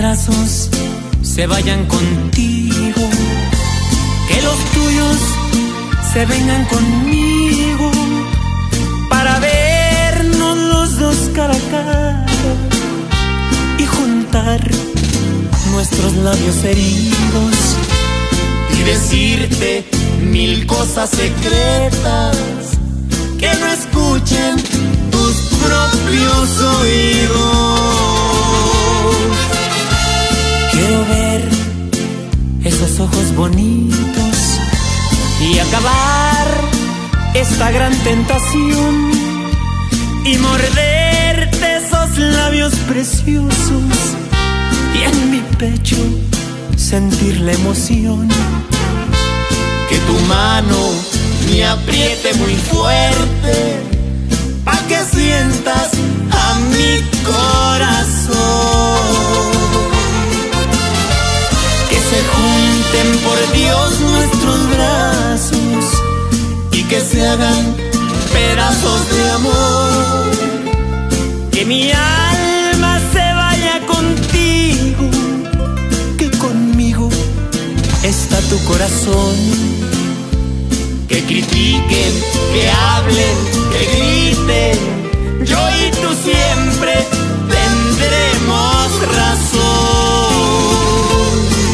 brazos se vayan contigo, que los tuyos se vengan conmigo, para vernos los dos cara a cara y juntar nuestros labios heridos y decirte mil cosas secretas que no escuchen tus propios oídos. Quiero ver esos ojos bonitos y acabar esta gran tentación y morderte esos labios preciosos y en mi pecho sentir la emoción. Que tu mano me apriete muy fuerte pa' que sientas a mi corazón. Que se junten por Dios nuestros brazos y que se hagan pedazos de amor. Que mi alma se vaya contigo, que conmigo está tu corazón. Que critiquen, que hablen, que griten, yo y tú siempre tendremos razón.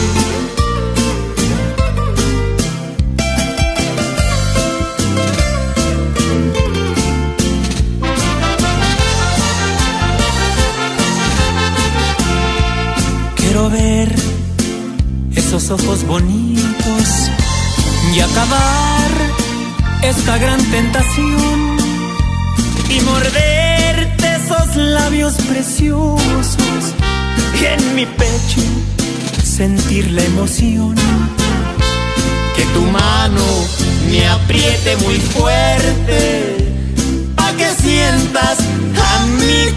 Quiero ver esos ojos bonitos y acabar esta gran tentación y morderte esos labios preciosos y en mi pecho sentir la emoción. Que tu mano me apriete muy fuerte pa' que sientas a mi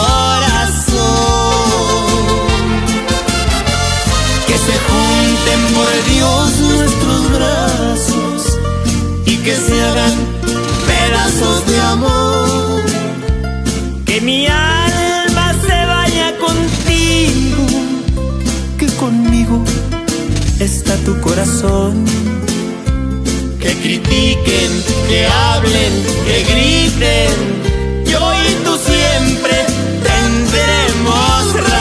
corazón. Que se junten por Dios nuestros brazos y que se hagan pedazos de amor. Que mi alma se vaya contigo, que conmigo está tu corazón. Que critiquen, que hablen, que griten, yo y tú siempre tendremos razón.